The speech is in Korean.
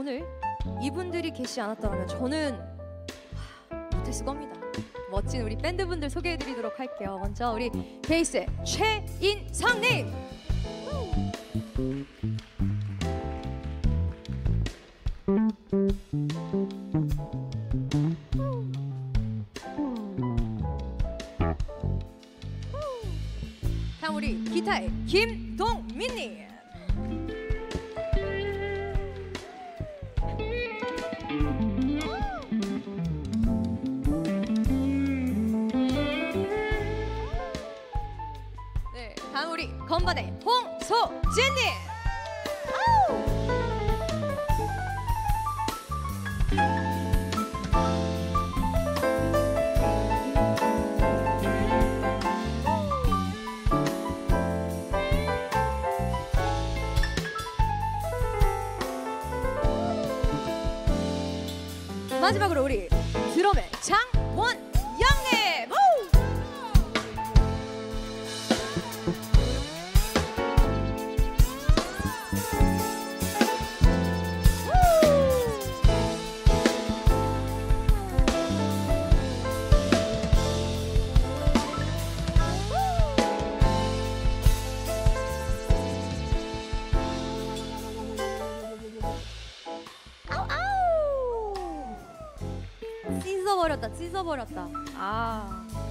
오늘 이분들이 계시지 않았더라면 저는 못했을 겁니다. 멋진 우리 밴드분들 소개해드리도록 할게요. 먼저 우리 베이스의 최인성님. 다음 우리 기타의 김동민님. 네, 다음 우리 건반의 홍소진님. 마지막으로 우리 드럼의 장원영님. 찢어버렸다. 아.